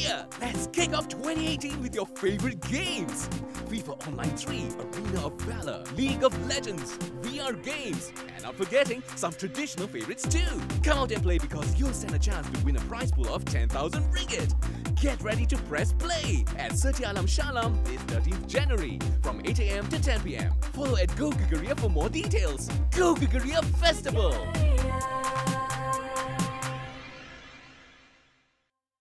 Gegaria! Let's kick off 2018 with your favorite games! FIFA Online 3, Arena of Valor, League of Legends, VR games, and not forgetting some traditional favorites too! Come out and play because you'll stand a chance to win a prize pool of 10,000 ringgit! Get ready to press play at Setia Shalam this 13th January from 8 AM to 10 PM. Follow at GoGegaria for more details. GoGegaria Festival!